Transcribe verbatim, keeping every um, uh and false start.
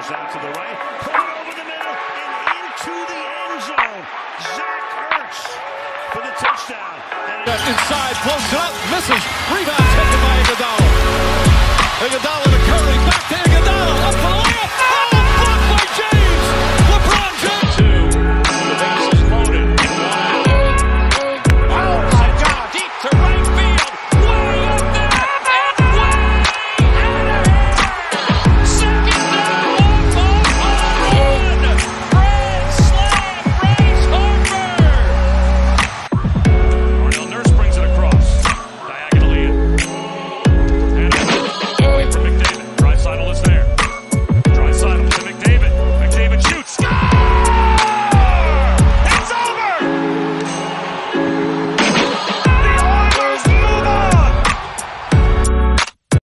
Fires out to the right. Put it over the middle and into the end zone. Zach Ertz for the touchdown. And inside, close up, misses. Rebound taken by Iguodala. Iguodala